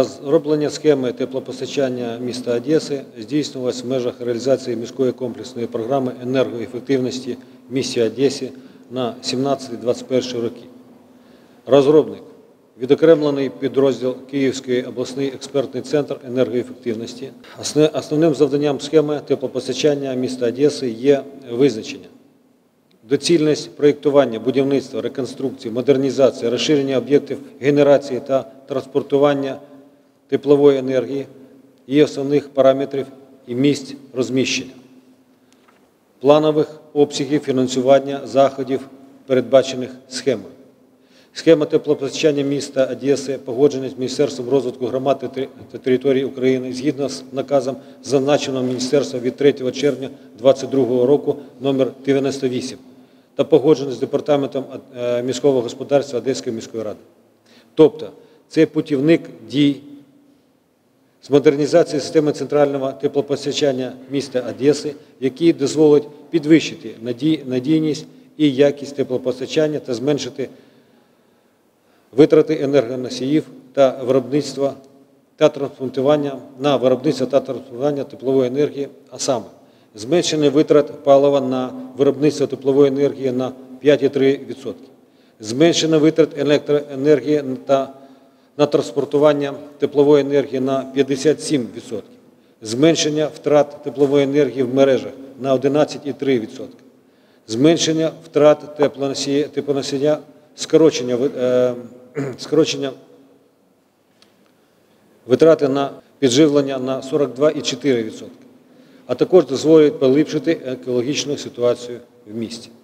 Розроблення схеми теплопостачання міста Одеси здійснювалось в межах реалізації міської комплексної програми енергоефективності в місті Одесі на 17-21 роки. Розробник – відокремлений підрозділ Київський обласний експертний центр енергоефективності. Основним завданням схеми теплопостачання міста Одеси є визначення. Доцільність проєктування, будівництва, реконструкції, модернізації, розширення об'єктів генерації та транспортування теплової енергії, її основних параметрів і місць розміщення, планових обсягів фінансування заходів, передбачених схемою. Схема теплопостачання міста Одеси погоджена з Міністерством розвитку громад та територій України згідно з наказом, зазначеного Міністерством від 3 червня 2022 року номер 98 та погоджена з Департаментом міського господарства Одеської міської ради. Тобто, це путівник дій з модернізації системи центрального теплопостачання міста Одеси, який дозволить підвищити надійність і якість теплопостачання та зменшити витрати енергоносіїв та виробництва та транспортування теплової енергії, а саме зменшення витрат палива на виробництво теплової енергії на 5,3%, зменшення витрат електроенергії та на транспортування теплової енергії на 57%, зменшення втрат теплової енергії в мережах на 11,3%, зменшення втрат теплоносія, скорочення витрати на підживлення на 42,4%, а також дозволить поліпшити екологічну ситуацію в місті.